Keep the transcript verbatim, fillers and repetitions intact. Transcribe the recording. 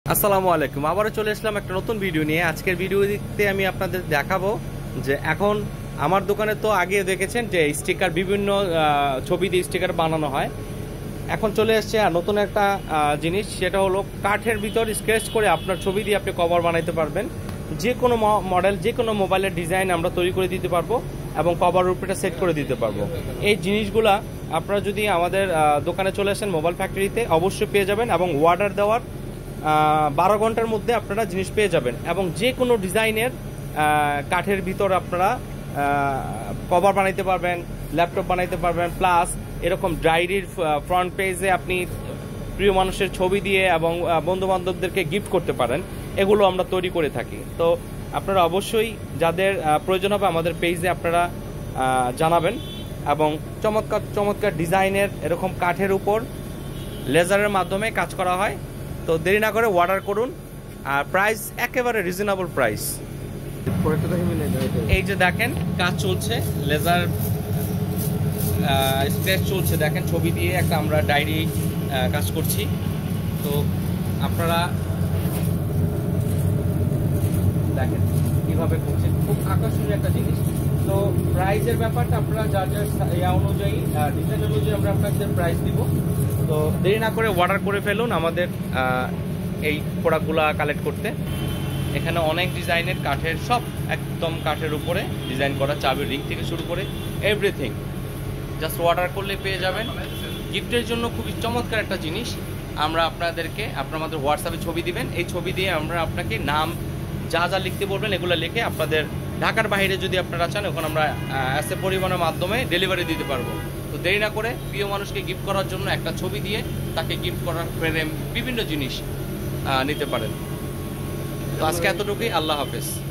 আসসালামু আলাইকুম। আবারও চলে আসলাম একটা নতুন ভিডিও নিয়ে। আজকের ভিডিওতে আমি আপনাদের দেখাবো যে এখন আমার দোকানে তো আগে দেখেছেন যে স্টিকার বিভিন্ন ছবি দিয়ে স্টিকার বানানো হয়। এখন চলে এসছে নতুন একটা জিনিস, সেটা হলো কাঠের ভিতর স্কেচ করে আপনার ছবি দিয়ে আপনি কভার বানাইতে পারবেন। যে কোনো মডেল, যে কোনো মোবাইলের ডিজাইন আমরা তৈরি করে দিতে পারবো এবং কভার উপরে সেট করে দিতে পারবো। এই জিনিসগুলা আপনারা যদি আমাদের দোকানে চলে আসেন মোবাইল ফ্যাক্টরিতে অবশ্যই পেয়ে যাবেন এবং অর্ডার দেওয়ার বারো ঘন্টার মধ্যে আপনারা জিনিস পেয়ে যাবেন এবং যে কোনো ডিজাইনের কাঠের ভিতর আপনারা কভার বানাইতে পারবেন, ল্যাপটপ বানাইতে পারবেন, প্লাস এরকম ডায়েরির ফ্রন্ট পেজে আপনি প্রিয় মানুষের ছবি দিয়ে এবং বন্ধু বান্ধবদেরকে গিফট করতে পারেন। এগুলো আমরা তৈরি করে থাকি। তো আপনারা অবশ্যই যাদের প্রয়োজন হবে আমাদের পেজে আপনারা জানাবেন এবং চমৎকার চমৎকার ডিজাইনের এরকম কাঠের উপর লেজারের মাধ্যমে কাজ করা হয়। তো দেরি না করে অর্ডার করুন, আর প্রাইস একেবারে রিজনেবল প্রাইস। এই যে দেখেন কাজ চলছে, লেজার স্কেচ চলছে, দেখেন ছবি দিয়ে একটা আমরা ডায়েরি কাজ করছি। তো আপনারা দেখেন কিভাবে করছেন, খুব আকর্ষণীয় একটা জিনিস। তো প্রাইসের ব্যাপারটা আপনারা যার যার ইয়া অনুযায়ী, ডিজাইন অনুযায়ী আমরা আপনাদের প্রাইস দিব। তো দেরি না করে অর্ডার করে ফেলুন আমাদের এই প্রোডাক্টগুলো কালেক্ট করতে। এখানে অনেক ডিজাইনের কাঠের, সব একদম কাঠের উপরে ডিজাইন করা, চাবির রিং থেকে শুরু করে এভরিথিং জাস্ট অর্ডার করলে পেয়ে যাবেন। গিফটের জন্য খুবই চমৎকার একটা জিনিস। আমরা আপনাদেরকে আপনার আমাদের হোয়াটসঅ্যাপে ছবি দিবেন, এই ছবি দিয়ে আমরা আপনাকে নাম যা যা লিখতে বলবেন এগুলো লিখে আপনাদের ঢাকার বাইরে যদি আপনারা চান ওখানে আমরা এসে পরিবহনের মাধ্যমে ডেলিভারি দিতে পারবো। তো দেরি না করে প্রিয় মানুষকে গিফট করার জন্য একটা ছবি দিয়ে তাকে গিফট করার ফ্রেম বিভিন্ন জিনিস নিতে পারেন। তো আজকে এতটুকুই, আল্লাহ হাফেজ।